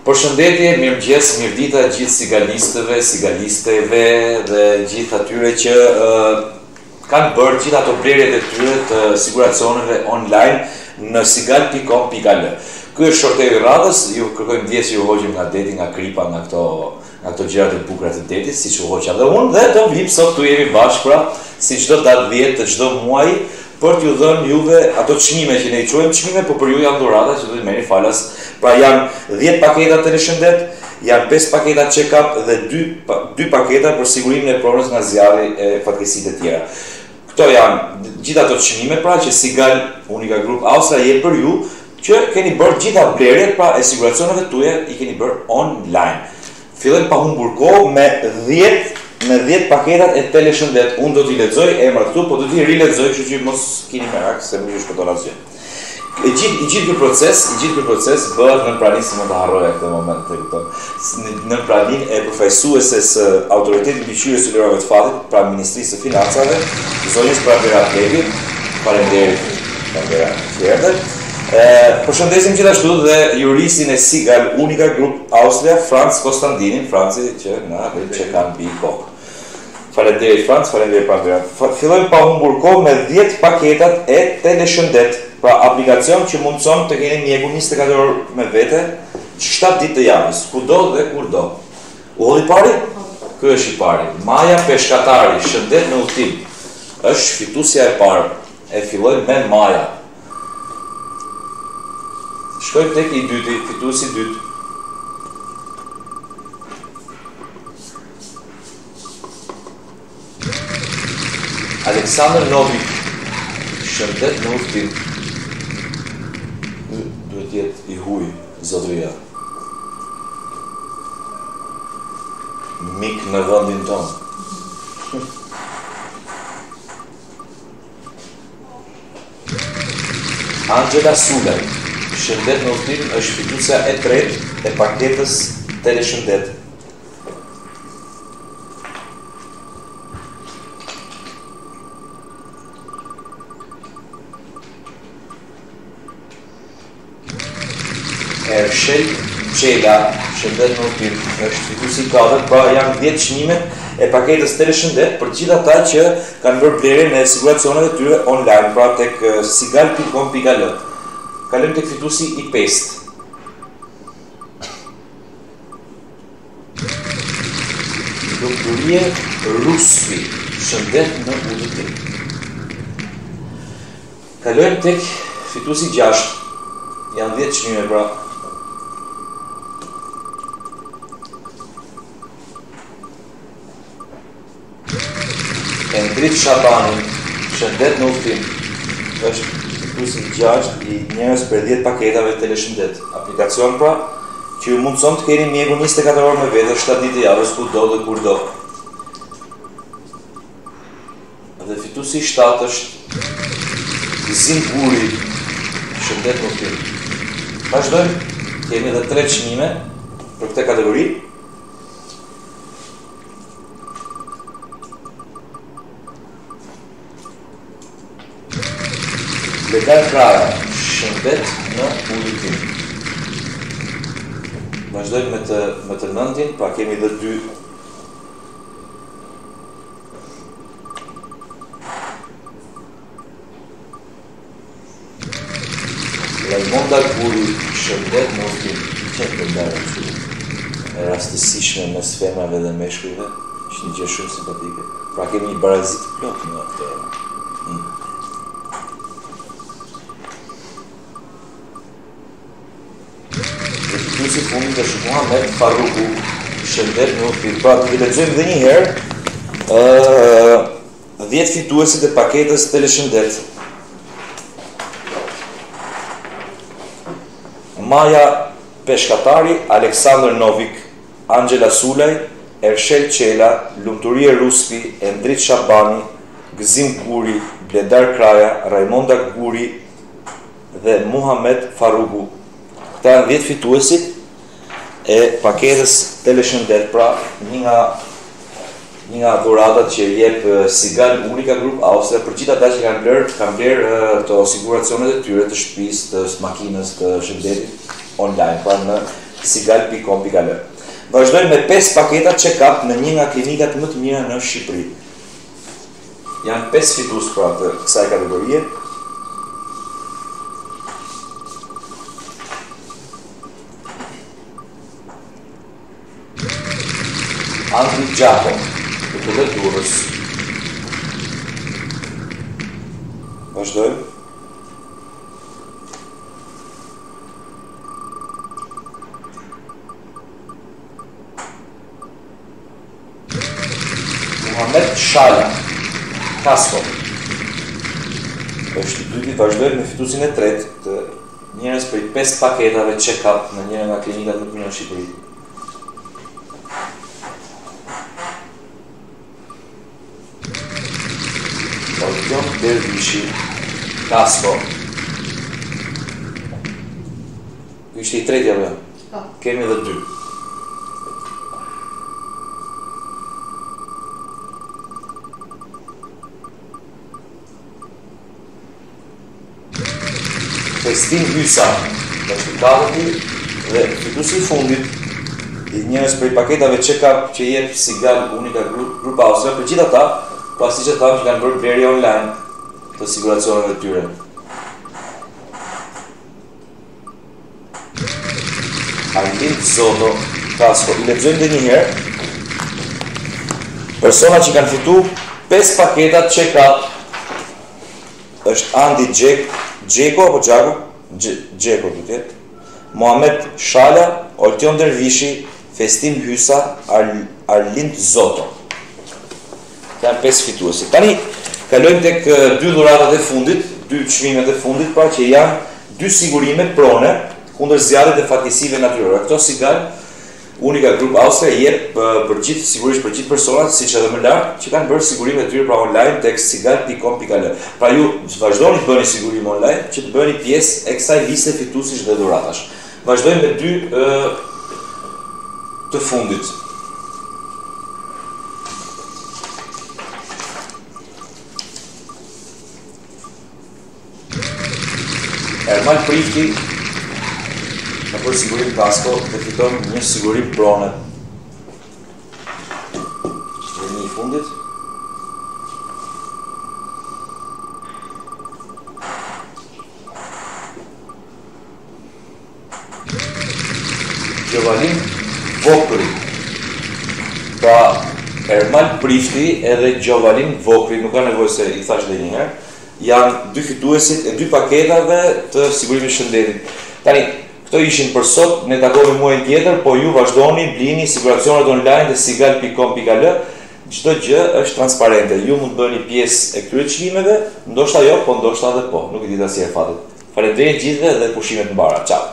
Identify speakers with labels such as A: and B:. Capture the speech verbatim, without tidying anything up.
A: Përshëndetje, mirëmëngjes, mirëdita gjithë sigalistëve, sigalisteve dhe gjithë atyre që uh, kanë bërë gjithë ato blerjet e tyre të siguracioneve online në sigal pikë com pikë al. Ky është shorteu i radhës, ju kërkojmë ndjesë që ju hoqim nga deti, nga kripa, nga këto, nga këto gjërat e bukura të detit, siç u hoqa dhe unë, dhe do vim sot këtu jemi bashkë pra, si çdo datë dhjetë të çdo muaji, për t'ju dhënë juve ato çmime që ne i quajmë çmime, por për ju janë dhurata që do të merrni falas. Pra janë dhjetë paketa teleshëndet, janë pesë paketa check-up dhe dy paketa për sigurimin e pronës nga zjarri e fatkeqësitë e tjera. Këto janë gjithë ato çmime pra që Sigal Unica Group Austria jep për ju, që keni bërë gjitha blerjet pra e siguracioneve tuaja i keni bërë online. Fillojmë pa humbur kohë me dhjetë me dhjetë paketat e teleshëndet. Unë do t'i lexoj emrat këtu, po do t'i rilexoj, kështu që mos keni merak se më ju shpëton asgjë. I gjithë i gjithë ky proces, i gjithë ky proces bëhet në praninë, si mund ta harroja këtë moment, e kupton. Në praninë e përfaqësueses së Autoritetit Mbikëqyrjes së Lirave të Fatit, pra Ministrisë së Financave, zonjës Barbera Klevi. Faleminderit, Barbera, që erdhe. Përshëndesim gjithashtu dhe juristin e Sigal Unica Group Austria, Franz Konstantinin, Franci që na dhe që kanë bi kokë. Faleminderit Franz, faleminderit Barbera. Fillojmë pa humbur kohë me dhjetë paketat e teleshëndet, pra aplikacion që mundson të keni mjeku njëzet e katër orë me vete, shtatë ditë të javës, kudo dhe kurdo. U hodhi pari? Ky është i pari. Maja Peshkatari, shëndet në udhtim. Është fituesja e parë. E fillojmë me Maja. Shkojmë tek i dyti, fituesi i dytë. Aleksandr Novik, shëndet në udhtim. Duhet jetë i huj, zotëria. Mik në vendin tonë. Angela Sulaj, shëndet në udhtim, është fituesja e tretë e paketës teleshëndet. Ershel Qela, shëndet në udhtim, është fituesi i katërt, pra janë dhjetë çmime e paketës teleshëndet për gjithë ata që kanë bërë blerjen e siguracioneve të tyre online, pra tek sigal pikë com pikë al. Kalojmë tek fituesi i pestë. Lumturie Ruspi, shëndet në udhtim. Kalojmë tek fituesi i gjashtë. Janë dhjetë çmime pra. Endrit Shabani, shëndet në udhtim. Është fituesi i gjashtë i njërës për dhjetë paketave teleshëndet. Aplikacion pra, që ju mundson të keni mjeku njëzet e katër orë me vete, shtatë ditë të javës, kudo dhe kurdo. Dhe fituesi i shtatë është Gzim Guri, shëndet në udhtim. Vazhdojmë, kemi edhe tre çmime për këtë kategori. Bledar Kraja, shëndet në udhtim. Vazhdojmë me të, me të nëntin, pra kemi dhe dy. Raimonda Guri, shëndet në udhtim. Që të ndarë që e rastësishme mes femrave dhe meshkujve, është një gjë shumë simpatike. Pra kemi një barazit plot në këtë. Hmm. Fituesi i fundit është Muhamet Faruku, shëndet në udhtim. Pra të lexojmë edhe një herë ë dhjetë fituesit e paketës teleshëndet. Maja Peshkatari, Aleksandr Novik, Angela Sulaj, Ershel Qela, Lumturie Ruspi, Endrit Shabani, Gzim Guri, Bledar Kraja, Raimonda Guri dhe Muhamet Faruku. Këta janë dhjetë fituesit e paketës teleshëndet, pra një nga një nga dhuratat që jep Sigal Unica Group Austria për gjithë ata që kanë bler, kanë bler të siguracionet e tyre të shtëpisë, të makinës, të shëndetit online, pra në sigal punkt com punkt al. Vazhdojmë me pesë paketa check-up në një nga klinikat më të mira në Shqipëri. Janë pesë fitues pra të kësaj kategorie. Andri Gjapo, të të dhe Durrës. Vazhdojmë. Muhammed Shala, Kasko. Është i dyti, vazhdojmë me fituesin e tretë të njërës për i pesë paketave check-up në njëra nga klinikat më të mira në Shqipëri. Orjon Dervishi, Kasko. Ishte i tretja dhe? Kemi dhe dy. Festin Hysa, është i katërti, dhe fituesi i fundit, i njërës për i paketave check-up që jep Sigal Unica Grup Austria, për gjitha ta, pasi që thamë që kanë bërë blerje online të siguracioneve të tyre. Arlind Zoto, Kasko. I lexojmë dhe njëherë. Persona që kanë fitu pesë paketat check-up është Andi Gjeko, apo Gjako? Gjeko, të tjetë. Muhammed Shala, Ortion Dervishi, Festim Hysa, Arlind Zoto. Janë pesë fituesi. Tani, kalojmë tek dy dhuratat e fundit, dy çmimet e fundit, pra që janë dy sigurime prone kundër zjarrit e fatkeqësive natyrore. Këto Sigal Unica Grup Austria jep për gjithë, sigurisht për gjithë personat, siç edhe më lart, që kanë bërë sigurimet e tyre pra online tek sigal punkt com punkt al. Pra ju vazhdoni të bëni sigurim online që të bëni pjesë e kësaj liste fituesish dhe dhuratash. Vazhdojmë me dy uh, të fundit. Ermal Prifti në për sigurim Kasko dhe fiton një sigurim prone. Dhe një i fundit. Gjovalin Vokri. Pra Ermal Prifti edhe Gjovalin Vokri, nuk ka nevojë se i thash dhe njëherë, janë dy fituesit e dy paketave të sigurimit shëndetit. Tani, këto ishin për sot, ne takohemi muajin tjetër, po ju vazhdoni, blini siguracionet online dhe sigal punkt com punkt al. Çdo gjë është transparente. Ju mund të bëni pjesë e këtyre çmimeve, ndoshta jo, po ndoshta edhe po. Nuk e di ta si e fatit. Faleminderit gjithëve dhe pushime të mbara. Ciao.